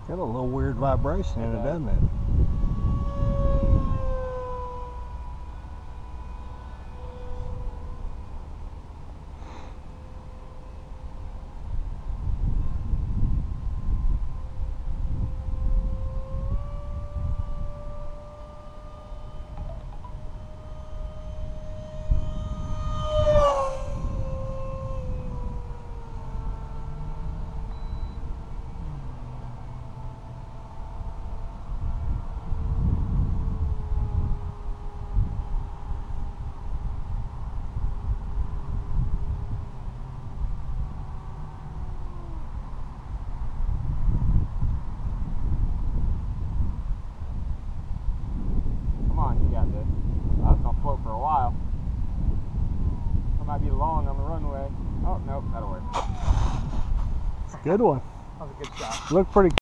Got a little weird vibration in it, doesn't it? Come on, you got this. Oh, that's gonna float for a while. It might be long on the runway. Oh, nope, that'll work. It's a good one. That was a good shot. Looked pretty